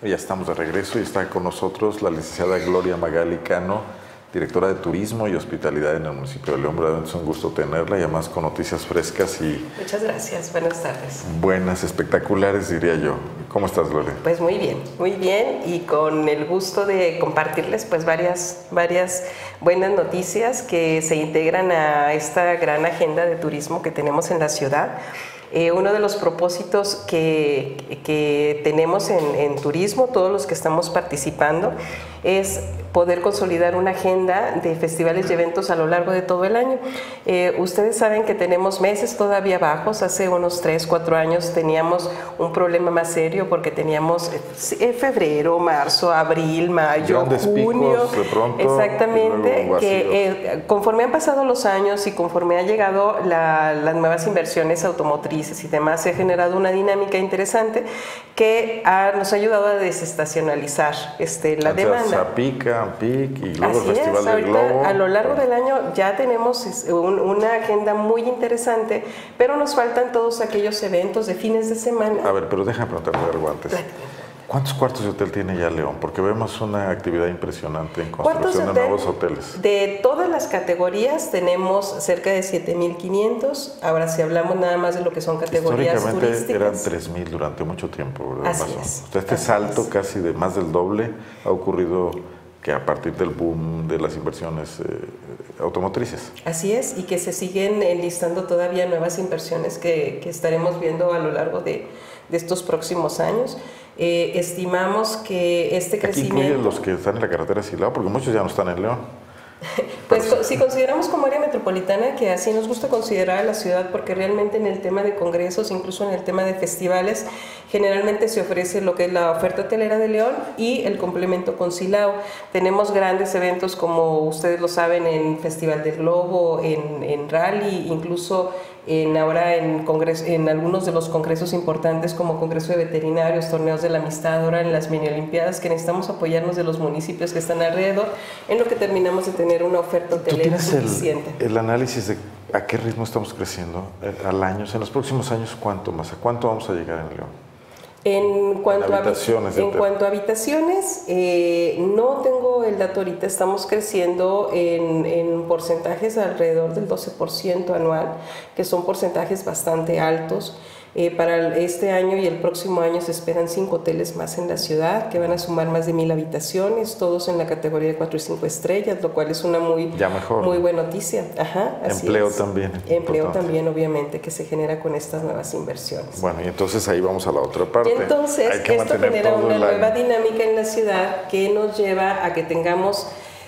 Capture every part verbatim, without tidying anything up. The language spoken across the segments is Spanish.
Ya estamos de regreso y está con nosotros la licenciada Gloria Magali Cano, directora de Turismo y Hospitalidad en el municipio de León. Verdaderamente es un gusto tenerla y además con noticias frescas y... Muchas gracias, buenas tardes. Buenas, espectaculares diría yo. ¿Cómo estás, Gloria? Pues muy bien, muy bien y con el gusto de compartirles pues varias, varias buenas noticias que se integran a esta gran agenda de turismo que tenemos en la ciudad. Eh, uno de los propósitos que, que tenemos en, en turismo, todos los que estamos participando, es poder consolidar una agenda de festivales y eventos a lo largo de todo el año. Eh, ustedes saben que tenemos meses todavía bajos. Hace unos tres, cuatro años teníamos un problema más serio porque teníamos eh, febrero, marzo, abril, mayo, Grandes junio. Picos de pronto, exactamente, que eh, conforme han pasado los años y conforme ha llegado la, las nuevas inversiones automotrices y demás, se ha generado una dinámica interesante que ha, nos ha ayudado a desestacionalizar este, la Antes demanda. Zapica, Pic y luego Así el Festival es, del ahorita, Globo. a lo largo del año ya tenemos un, una agenda muy interesante, pero nos faltan todos aquellos eventos de fines de semana. A ver, pero déjame preguntarle algo antes. ¿Cuántos cuartos de hotel tiene ya León? Porque vemos una actividad impresionante en construcción de, de nuevos hoteles. De todas las categorías tenemos cerca de siete mil quinientos. Ahora, si hablamos nada más de lo que son categorías históricamente turísticas, eran tres mil durante mucho tiempo, ¿verdad? Así Más es. O sea, este Así salto es. casi de más del doble ha ocurrido que a partir del boom de las inversiones eh, automotrices. Así es, y que se siguen enlistando todavía nuevas inversiones que, que estaremos viendo a lo largo de, de estos próximos años. Eh, estimamos que este crecimiento... Aquí incluyen los que están en la carretera Silao, porque muchos ya no están en León. Pues Pero, si consideramos como área metropolitana, que así nos gusta considerar a la ciudad, porque realmente en el tema de congresos, incluso en el tema de festivales, generalmente se ofrece lo que es la oferta hotelera de León y el complemento con Silao. Tenemos grandes eventos, como ustedes lo saben, en Festival del Globo, en, en Rally, incluso en, ahora en, congreso, en algunos de los congresos importantes como Congreso de Veterinarios, Torneos de la Amistad, ahora en las mini olimpiadas, que necesitamos apoyarnos de los municipios que están alrededor, en lo que terminamos de tener una oferta hotelera suficiente. El, el análisis de a qué ritmo estamos creciendo al año, en los próximos años, ¿cuánto más? ¿A cuánto vamos a llegar en León? En cuanto, en habitaciones, a, en cuanto a habitaciones, eh, no tengo el dato ahorita, estamos creciendo en, en porcentajes alrededor del doce por ciento anual, que son porcentajes bastante altos. Eh, para este año y el próximo año se esperan cinco hoteles más en la ciudad que van a sumar más de mil habitaciones, todos en la categoría de cuatro y cinco estrellas, lo cual es una muy, ya mejor, muy buena noticia. Ajá, así Empleo es. también. Empleo importante. también, obviamente, que se genera con estas nuevas inversiones. Bueno, y entonces ahí vamos a la otra parte. Y entonces, Hay que esto genera una nueva año. dinámica en la ciudad que nos lleva a que tengamos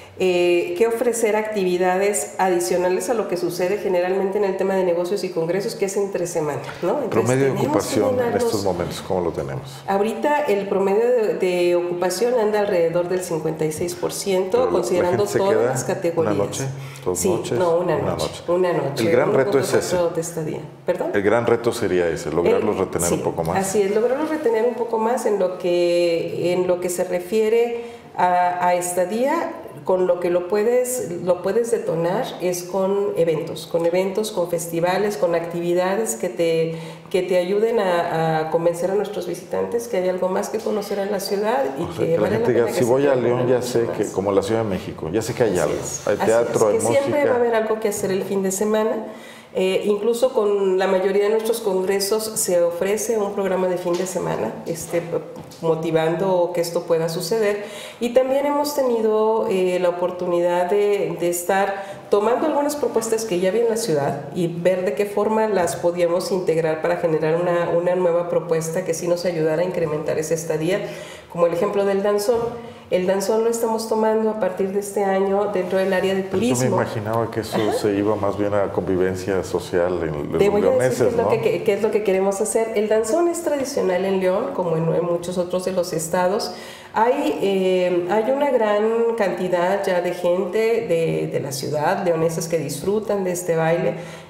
Eh, que ofrecer actividades adicionales a lo que sucede generalmente en el tema de negocios y congresos, que es entre semana, ¿no? Entonces, promedio de ocupación en largos, estos momentos, ¿cómo lo tenemos? Ahorita el promedio de, de ocupación anda alrededor del cincuenta y seis por ciento, pero considerando todas las categorías. ¿Una noche? ¿Dos sí, noches? No, una, una noche, noche. Una noche. El gran reto es ese. De estadía. ¿Perdón? El gran reto sería ese, lograrlos el, retener sí, un poco más. Así es, lograrlos retener un poco más en lo que, en lo que se refiere a, a estadía. Con lo que lo puedes, lo puedes detonar es con eventos, con eventos, con festivales, con actividades que te, que te ayuden a, a convencer a nuestros visitantes que hay algo más que conocer en la ciudad y o sea, que, que vale la gente la pena diga, que si voy a se León ya sé más. que, como la Ciudad de México, ya sé que hay así algo, es, hay teatro, es, que hay música. Siempre va a haber algo que hacer el fin de semana. Eh, incluso con la mayoría de nuestros congresos se ofrece un programa de fin de semana, este, motivando que esto pueda suceder. Y también hemos tenido eh, la oportunidad de, de estar tomando algunas propuestas que ya había en la ciudad y ver de qué forma las podíamos integrar para generar una, una nueva propuesta que sí nos ayudara a incrementar esa estadía, como el ejemplo del danzón. El danzón lo estamos tomando a partir de este año dentro del área de turismo. Yo me imaginaba que eso Ajá. se iba más bien a convivencia social en los Te voy leoneses, a decir qué es, ¿no? lo que, qué es lo que queremos hacer. El danzón es tradicional en León, como en, en muchos otros de los estados. Hay, eh, hay una gran cantidad ya de gente de, de la ciudad, leoneses que disfrutan de este baile.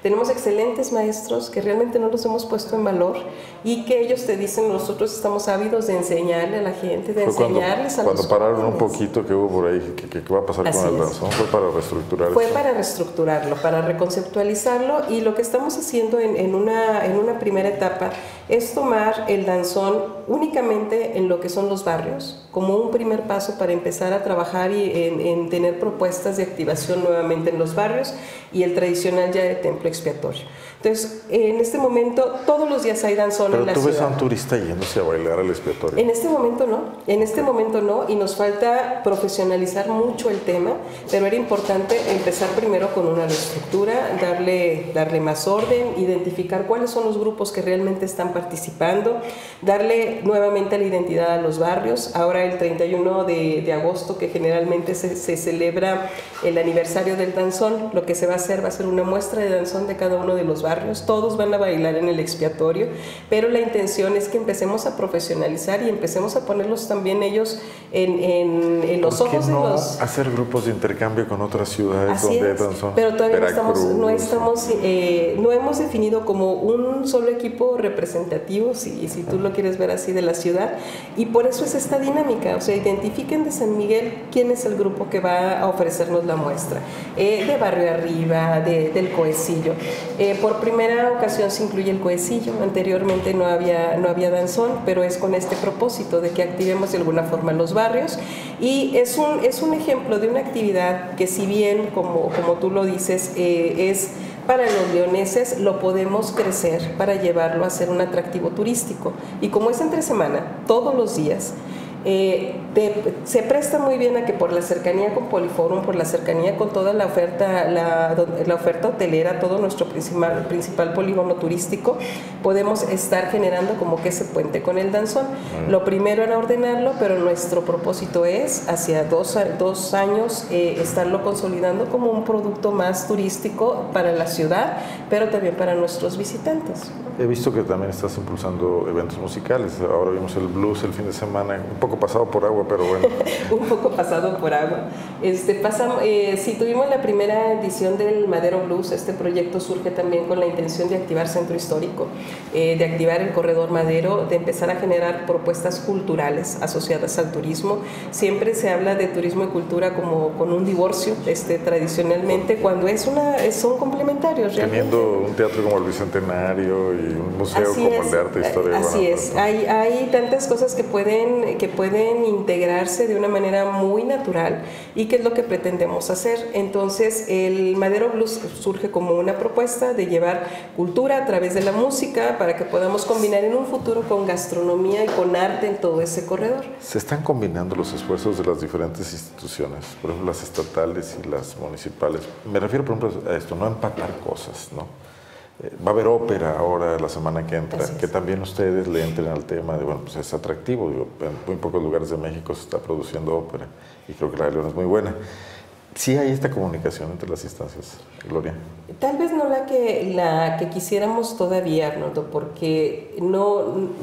Tenemos excelentes maestros que realmente no los hemos puesto en valor y que ellos te dicen, nosotros estamos ávidos de enseñarle a la gente, de Fue enseñarles cuando, a los Cuando pararon jóvenes. un poquito que hubo por ahí, que, que, que va a pasar Así con el es. danzón, fue para reestructurar Fue eso. para reestructurarlo, para reconceptualizarlo, y lo que estamos haciendo en, en, una, en una primera etapa es tomar el danzón únicamente en lo que son los barrios, como un primer paso para empezar a trabajar y en, en tener propuestas de activación nuevamente en los barrios, y el tradicional ya de templo expiatorio. Entonces, en este momento, todos los días hay danzón Pero en la tú ves ciudad. a un turista yéndose a bailar al expiatorio. En este momento no, en este momento no, y nos falta profesionalizar mucho el tema, pero era importante empezar primero con una reestructura, darle, darle más orden, identificar cuáles son los grupos que realmente están participando, darle nuevamente la identidad a los barrios. Ahora el treinta y uno de, de agosto, que generalmente se, se celebra el aniversario del danzón, lo que se va a hacer va a ser una muestra de danzón de cada uno de los barrios. Todos van a bailar en el expiatorio, pero la intención es que empecemos a profesionalizar y empecemos a ponerlos también ellos en, en, en los ¿Por qué ojos no de los... hacer grupos de intercambio con otras ciudades Así donde es, hay danzón? pero todavía no estamos, Veracruz, no, estamos eh, no hemos definido como un solo equipo representativo, si, si tú lo quieres ver así, de la ciudad, y por eso es esta dinámica. O sea, identifiquen de San Miguel quién es el grupo que va a ofrecernos la muestra, eh, de Barrio Arriba, de, del Coecillo. Eh, por primera ocasión se incluye el Coecillo, anteriormente no había, no había danzón, pero es con este propósito de que activemos de alguna forma los barrios, y es un, es un ejemplo de una actividad que, si bien, como, como tú lo dices, eh, es para los leoneses, lo podemos crecer para llevarlo a ser un atractivo turístico, y como es entre semana, todos los días, Eh, te, se presta muy bien a que por la cercanía con Poliforum, por la cercanía con toda la oferta, la, la oferta hotelera, todo nuestro principal, principal polígono turístico, podemos estar generando como que ese puente con el danzón. Uh-huh. Lo primero era ordenarlo, pero nuestro propósito es, hacia dos, dos años, eh, estarlo consolidando como un producto más turístico para la ciudad, pero también para nuestros visitantes. He visto que también estás impulsando eventos musicales. Ahora vimos el blues el fin de semana, un poco pasado por agua, pero bueno. Un poco pasado por agua. Este, pasamos, eh, sí, tuvimos la primera edición del Madero Blues. Este proyecto surge también con la intención de activar Centro Histórico, eh, de activar el Corredor Madero, de empezar a generar propuestas culturales asociadas al turismo. Siempre se habla de turismo y cultura como con un divorcio, este, tradicionalmente, cuando es una, son complementarios. Teniendo realmente. un teatro como el Bicentenario y un museo así como es, el de Arte e Historia. Así bueno, es, hay, hay tantas cosas que pueden, que pueden integrarse de una manera muy natural, y que es lo que pretendemos hacer. Entonces el Madero Blues surge como una propuesta de llevar cultura a través de la música para que podamos combinar en un futuro con gastronomía y con arte en todo ese corredor. Se están combinando los esfuerzos de las diferentes instituciones, por ejemplo las estatales y las municipales. Me refiero, por ejemplo, a esto, no empatar cosas, ¿no? Va a haber ópera ahora la semana que entra, que también ustedes le entren al tema de, bueno, pues es atractivo. Digo, en muy pocos lugares de México se está produciendo ópera, y creo que la de León es muy buena. ¿Sí hay esta comunicación entre las instancias, Gloria? Tal vez no la que, la que quisiéramos todavía, Arnoldo, porque no,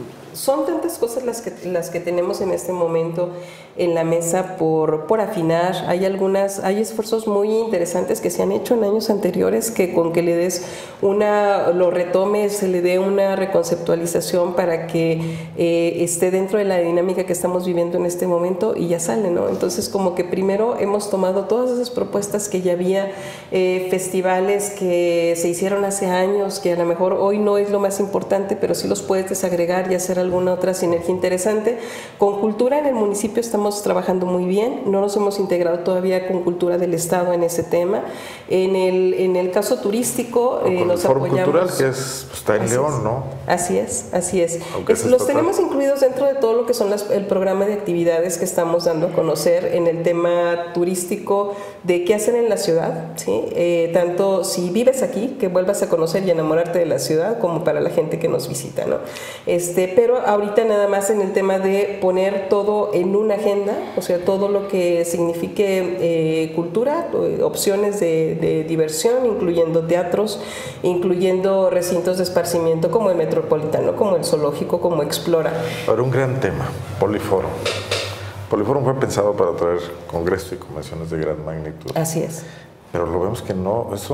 son tantas cosas las que, las que tenemos en este momento en la mesa por, por afinar. Hay algunas, hay esfuerzos muy interesantes que se han hecho en años anteriores, que con que le des una, lo retomes, se le dé una reconceptualización para que eh, esté dentro de la dinámica que estamos viviendo en este momento, y ya sale, ¿no? Entonces, como que primero hemos tomado todas esas propuestas que ya había, eh, festivales que se hicieron hace años, que a lo mejor hoy no es lo más importante, pero sí los puedes desagregar y hacer alguna otra sinergia interesante. Con cultura en el municipio estamos trabajando muy bien, no nos hemos integrado todavía con cultura del Estado en ese tema. En el, en el caso turístico, eh, nos el Foro apoyamos. Cultural, que es, pues, está en así León, es. ¿no? Así es, así es. es es los tenemos incluidos dentro de todo lo que son las, el programa de actividades que estamos dando a conocer en el tema turístico, de qué hacen en la ciudad, ¿sí? Eh, tanto si vives aquí, que vuelvas a conocer y enamorarte de la ciudad, como para la gente que nos visita, ¿no? Este, pero ahorita nada más en el tema de poner todo en una agenda, o sea, todo lo que signifique eh, cultura, opciones de, de diversión, incluyendo teatros, incluyendo recintos de esparcimiento como el Metropolitano, como el Zoológico, como Explora. Ahora, un gran tema, Poliforum. Poliforum fue pensado para traer congresos y convenciones de gran magnitud. Así es. Pero lo vemos que no, son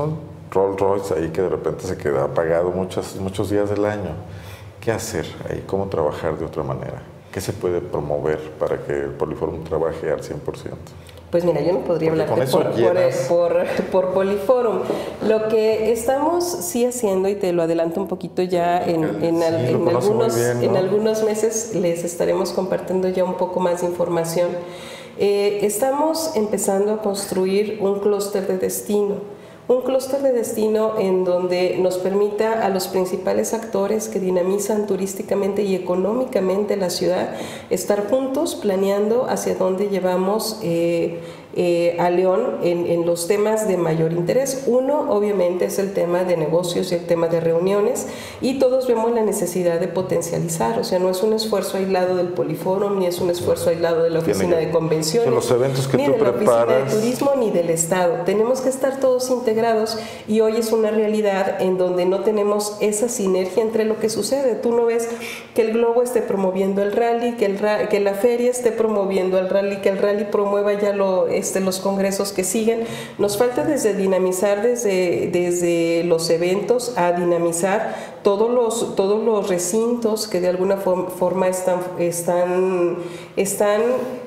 Rolls Royce ahí que de repente se queda apagado muchos, muchos días del año. ¿Qué hacer ahí? ¿Cómo trabajar de otra manera? ¿Qué se puede promover para que el Poliforum trabaje al cien por ciento? Pues mira, yo no podría Porque hablarte por, por, por, por Poliforum. Lo que estamos sí haciendo, y te lo adelanto un poquito ya, en, en, al, sí, en, algunos, bien, ¿no? en algunos meses les estaremos compartiendo ya un poco más de información. Eh, estamos empezando a construir un clúster de destino. Un clúster de destino en donde nos permita a los principales actores que dinamizan turísticamente y económicamente la ciudad estar juntos planeando hacia dónde llevamos eh, eh, a León en, en los temas de mayor interés. Uno, obviamente, es el tema de negocios y el tema de reuniones, y todos vemos la necesidad de potencializar. O sea, no es un esfuerzo aislado del Poliforum, ni es un esfuerzo aislado de la oficina de convenciones, los eventos que ni tú de la preparas, oficina de turismo, ni del Estado. Tenemos que estar todos integrados, y hoy es una realidad en donde no tenemos esa sinergia entre lo que sucede. Tú no ves que el Globo esté promoviendo el rally, que, el ra que la feria esté promoviendo el rally, que el rally promueva ya lo, este, los congresos que siguen. Nos falta desde dinamizar desde, desde los eventos a dinamizar todos los, todos los recintos que de alguna forma, forma están, están, están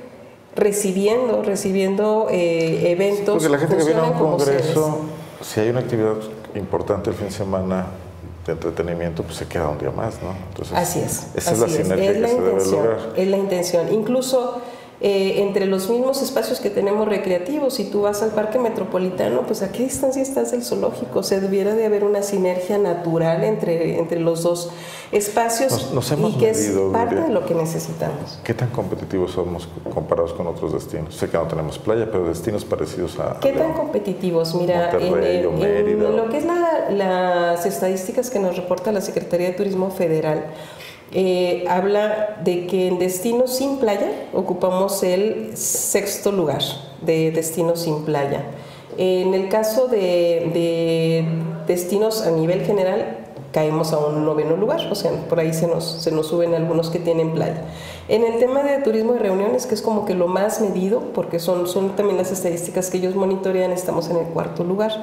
recibiendo, recibiendo eh, eventos. Sí, porque la gente que viene a un congreso, si hay una actividad importante el fin de semana de entretenimiento, pues se queda un día más, ¿no? Entonces, así es. Esa así es la sinergia es. Es la que se debe lograr. Es la intención. Incluso eh, entre los mismos espacios que tenemos recreativos, si tú vas al Parque Metropolitano, pues ¿a qué distancia estás del zoológico? O sea, debiera de haber una sinergia natural entre, entre los dos espacios, nos, nos hemos y que medido, es parte Gloria, de lo que necesitamos. ¿Qué tan competitivos somos comparados con otros destinos? Sé que no tenemos playa, pero destinos parecidos a... ¿Qué a tan competitivos? Mira, Monterrey, en, o Mérida, en o... lo que es la, las estadísticas que nos reporta la Secretaría de Turismo Federal, eh, habla de que en destinos sin playa ocupamos el sexto lugar de destinos sin playa. En el caso de, de destinos a nivel general, caemos a un noveno lugar, o sea, por ahí se nos, se nos suben algunos que tienen playa. En el tema de turismo de reuniones, que es como que lo más medido, porque son, son también las estadísticas que ellos monitorean, estamos en el cuarto lugar.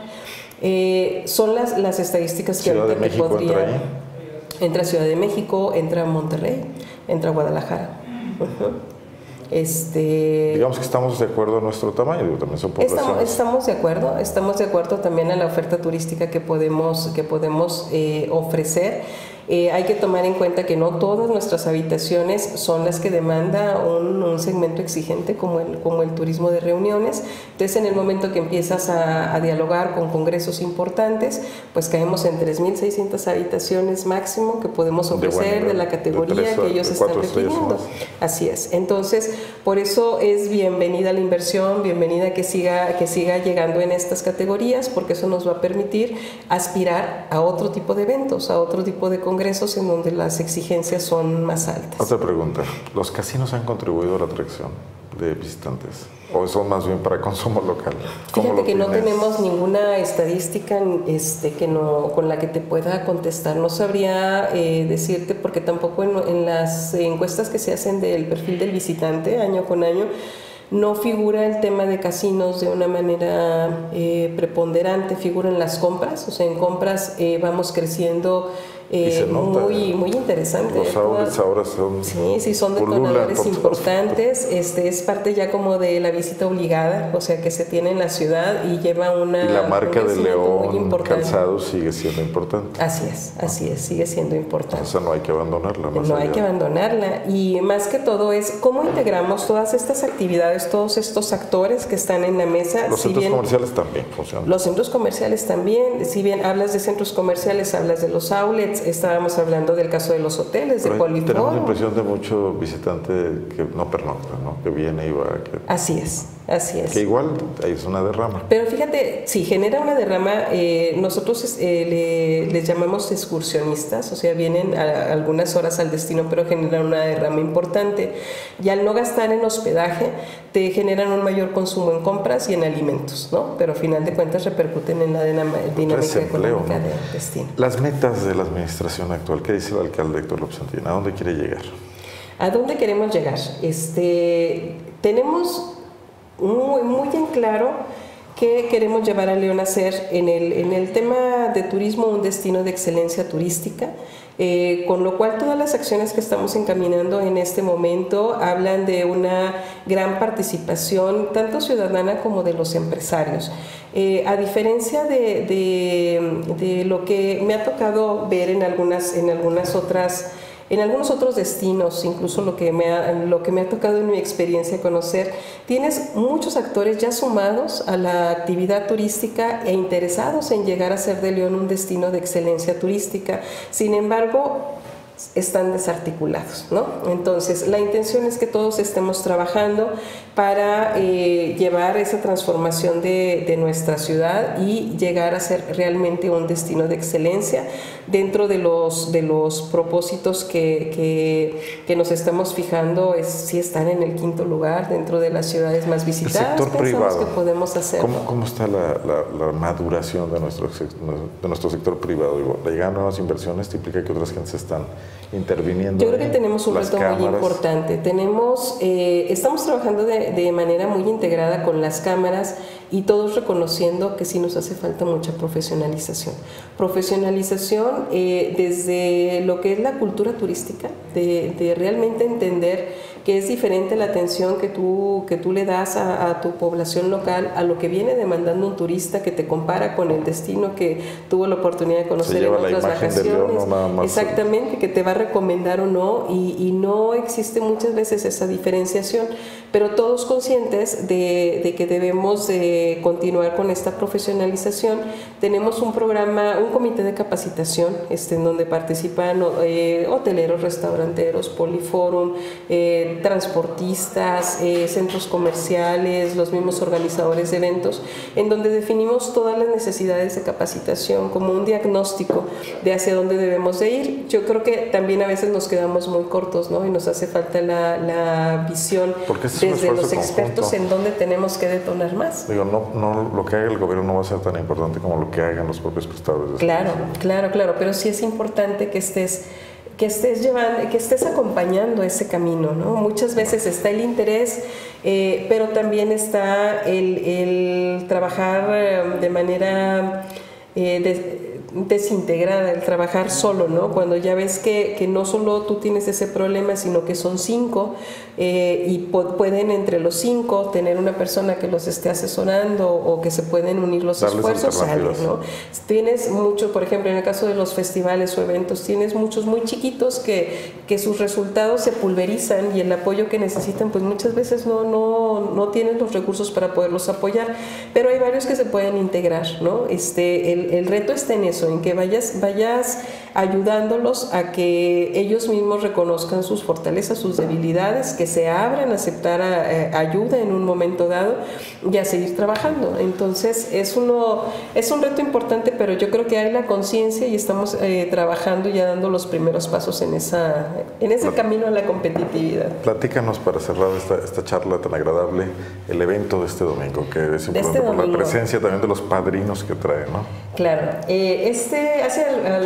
Eh, son las, las estadísticas que ahorita me podría... Entra Ciudad de México, entra Monterrey, entra Guadalajara. Uh-huh. Este, Digamos que estamos de acuerdo a nuestro tamaño, digo, también son poblaciones. Estamos, estamos de acuerdo, estamos de acuerdo también a la oferta turística que podemos, que podemos eh, ofrecer. Eh, hay que tomar en cuenta que no todas nuestras habitaciones son las que demanda un, un segmento exigente como el, como el turismo de reuniones. Entonces, en el momento que empiezas a, a dialogar con congresos importantes, pues caemos en tres mil seiscientas habitaciones máximo que podemos ofrecer de, de la categoría de tres, que ellos están requiriendo. Así es. Entonces, por eso es bienvenida la inversión, bienvenida que siga, que siga llegando en estas categorías, porque eso nos va a permitir aspirar a otro tipo de eventos, a otro tipo de congresos en donde las exigencias son más altas. Otra pregunta, ¿los casinos han contribuido a la atracción de visitantes o son más bien para consumo local? Fíjate que no tenemos ninguna estadística este, que no, con la que te pueda contestar. No sabría eh, decirte, porque tampoco en, en las encuestas que se hacen del perfil del visitante año con año no figura el tema de casinos de una manera eh, preponderante, figuran las compras, o sea, en compras eh, vamos creciendo eh, nota, muy, muy interesante. Los outlets ahora son... Sí, sí, son detonadores importantes, este, es parte ya como de la visita obligada, o sea, que se tiene en la ciudad y lleva una... Y la marca de León Calzado sigue siendo importante. Así es, así es, sigue siendo importante. O sea, no hay que abandonarla. Más no allá. hay que abandonarla, y más que todo es cómo integramos todas estas actividades, todos estos actores que están en la mesa. Los si centros bien, comerciales también funcionan. Los centros comerciales también, si bien hablas de centros comerciales, hablas de los outlets, estábamos hablando del caso de los hoteles, de Poliforum. Tenemos la impresión de mucho visitante que no pernocta, ¿no? Que viene y va. Que, así es, así es. Que igual es una derrama. Pero fíjate, si genera una derrama, eh, nosotros eh, le, les llamamos excursionistas, o sea, vienen a, a algunas horas al destino, pero generan una derrama importante. Y al no gastar en hospedaje, te generan un mayor consumo en compras y en alimentos, ¿no? Pero a final de cuentas repercuten en la dinámica económica, ¿no?, del destino. Las metas de la administración actual, ¿qué dice el alcalde Héctor López Santillana? ¿A dónde quiere llegar? ¿A dónde queremos llegar? Este, tenemos muy, muy en claro que queremos llevar a León a ser en el, en el tema de turismo un destino de excelencia turística. Eh, con lo cual todas las acciones que estamos encaminando en este momento hablan de una gran participación tanto ciudadana como de los empresarios. Eh, a diferencia de, de, de lo que me ha tocado ver en algunas, en algunas otras En algunos otros destinos, incluso lo que, me ha, lo que me ha tocado en mi experiencia conocer, tienes muchos actores ya sumados a la actividad turística e interesados en llegar a ser de León un destino de excelencia turística. Sin embargo, están desarticulados, ¿no? Entonces, la intención es que todos estemos trabajando para eh, llevar esa transformación de, de nuestra ciudad y llegar a ser realmente un destino de excelencia dentro de los, de los propósitos que, que, que nos estamos fijando, es si están en el quinto lugar dentro de las ciudades más visitadas. El sector privado, que podemos hacer. ¿Cómo, cómo está la, la, la maduración de nuestro, de nuestro sector privado? Digo, la llegada de nuevas inversiones te implica que otras gentes están interviniendo. Yo creo que tenemos un reto muy importante. Tenemos, eh, estamos trabajando de, de manera muy integrada con las cámaras y todos reconociendo que sí nos hace falta mucha profesionalización. Profesionalización eh, desde lo que es la cultura turística, de, de realmente entender que es diferente la atención que tú, que tú le das a, a tu población local, a lo que viene demandando un turista que te compara con el destino que tuvo la oportunidad de conocer en otras vacaciones. León, no nada más. Exactamente, que te va a recomendar o no, y, y no existe muchas veces esa diferenciación, pero todos conscientes de, de que debemos de continuar con esta profesionalización. Tenemos un programa, un comité de capacitación este, en donde participan eh, hoteleros, restauranteros, Poliforum, eh, transportistas, eh, centros comerciales, los mismos organizadores de eventos, en donde definimos todas las necesidades de capacitación como un diagnóstico de hacia dónde debemos de ir. Yo creo que también a veces nos quedamos muy cortos, ¿no? Y nos hace falta la, la visión desde los expertos conjunto. En dónde tenemos que detonar más. Digo, no, no, lo que haga el gobierno no va a ser tan importante como lo que hagan los propios prestadores de Claro, servicios. claro, claro, pero sí es importante que estés que estés llevando, que estés acompañando ese camino, ¿no? Muchas veces está el interés, eh, pero también está el, el trabajar de manera eh, de, desintegrada, el trabajar solo, ¿no? Cuando ya ves que, que no solo tú tienes ese problema, sino que son cinco eh, y po pueden entre los cinco tener una persona que los esté asesorando o que se pueden unir los Darles esfuerzos, salen, ¿no? Tienes mucho, por ejemplo, en el caso de los festivales o eventos, tienes muchos muy chiquitos que, que sus resultados se pulverizan y el apoyo que necesitan, pues muchas veces no, no, no tienen los recursos para poderlos apoyar, pero hay varios que se pueden integrar, ¿no? Este, el, el reto está en eso, en que vayas, vayas ayudándolos a que ellos mismos reconozcan sus fortalezas, sus debilidades, que se abran a aceptar a, eh, ayuda en un momento dado y a seguir trabajando. Entonces es, uno, es un reto importante, pero yo creo que hay la conciencia y estamos eh, trabajando y ya dando los primeros pasos en, esa, en ese Plat camino a la competitividad. Platícanos para cerrar esta, esta charla tan agradable, el evento de este domingo, que es importante este por la presencia también de los padrinos que trae, ¿no? Claro. Eh, este, hace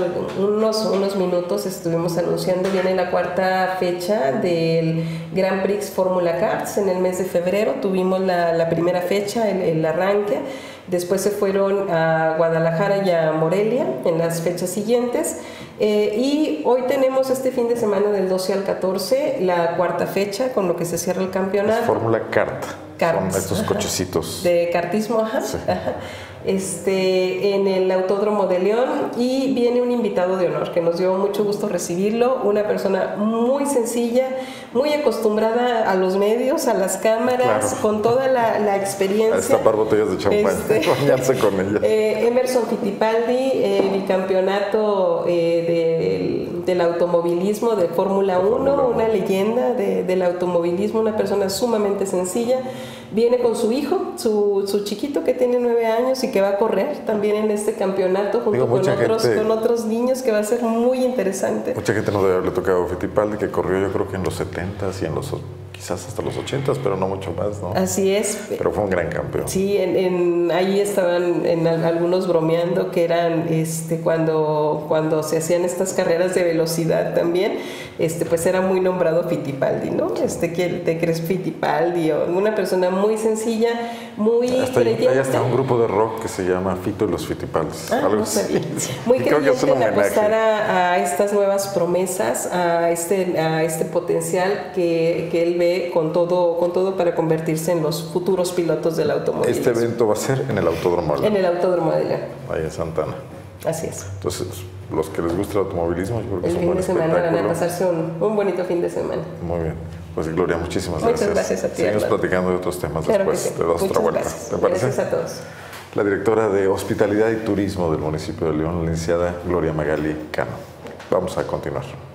unos, unos minutos estuvimos anunciando, viene la cuarta fecha del Grand Prix Fórmula Karts en el mes de febrero. Tuvimos la, la primera fecha, el, el arranque. Después se fueron a Guadalajara y a Morelia en las fechas siguientes. Eh, y hoy tenemos este fin de semana del doce al catorce la cuarta fecha con lo que se cierra el campeonato. Fórmula Kart. Karts, son estos ajá. cochecitos. De kartismo, ajá. Sí. ajá. Este, en el Autódromo de León, y viene un invitado de honor que nos dio mucho gusto recibirlo, una persona muy sencilla, muy acostumbrada a los medios, a las cámaras, claro. con toda la, la experiencia. A destapar botellas de champán, este, bañarse con ella. Eh, Emerson Fittipaldi, eh, bicampeonato eh, del, del automovilismo de Fórmula uno, una leyenda de, del automovilismo, una persona sumamente sencilla. Viene con su hijo, su, su chiquito que tiene nueve años y que va a correr también en este campeonato junto Digo, con, otros, gente, con otros niños, que va a ser muy interesante. Mucha gente no debe haberle tocado a Fittipaldi, que corrió yo creo que en los setentas y en los quizás hasta los ochentas, pero no mucho más, ¿no? Así es. Pero fue un gran campeón. Sí, en, en, ahí estaban en algunos bromeando que eran este, cuando, cuando se hacían estas carreras de velocidad también, este, pues era muy nombrado Fittipaldi, ¿no? Este, que te crees Fittipaldi, o una persona muy sencilla, muy hasta creyente. Hay hasta un grupo de rock que se llama Fito y los Fittipaldis. Ah, algo no así. sabía. Muy Creo que es creyente un en homenaje. apostar a, a estas nuevas promesas, a este, a este potencial que, que él ve con todo, con todo para convertirse en los futuros pilotos del automovilismo. Este evento va a ser en el Autódromo de León. En el Autódromo de León. Ahí en Santana. Así es. Entonces, los que les gusta el automovilismo, yo creo que El es un fin buen de semana van a espectáculo. pasarse un, un bonito fin de semana. Muy bien. Pues Gloria, muchísimas Muchas gracias. gracias a ti, Seguimos Armando. platicando de otros temas Claro que después sí. de dos Muchas otra vuelta. gracias. ¿Te parece? Gracias a todos. La directora de Hospitalidad y Turismo del municipio de León, la licenciada Gloria Magali Cano. Vamos a continuar.